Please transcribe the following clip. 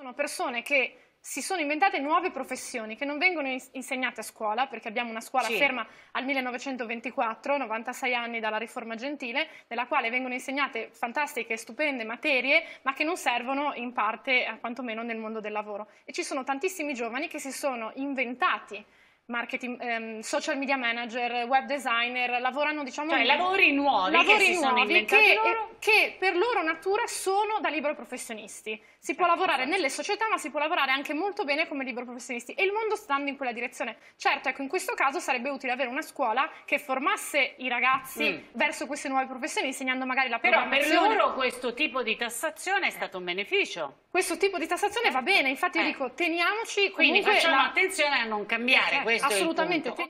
Sono persone che si sono inventate nuove professioni che non vengono insegnate a scuola, perché abbiamo una scuola ferma al 1924, 96 anni dalla riforma gentile, nella quale vengono insegnate fantastiche e stupende materie, ma che non servono in parte, quantomeno nel mondo del lavoro. E ci sono tantissimi giovani che si sono inventati marketing, social media manager, web designer, lavorano, diciamo, cioè lavori nuovi che si sono inventati loro, che per loro natura sono da libero professionisti. Si può lavorare nelle società, ma si può lavorare anche molto bene come libero professionisti, e il mondo sta andando in quella direzione. Certo, ecco, in questo caso sarebbe utile avere una scuola che formasse i ragazzi verso queste nuove professioni, insegnando magari la programmazione. Però per loro questo tipo di tassazione è stato un beneficio. Questo tipo di tassazione va bene, infatti io dico teniamoci comunque. Quindi facciamo attenzione a non cambiare, questo assolutamente. è il punto.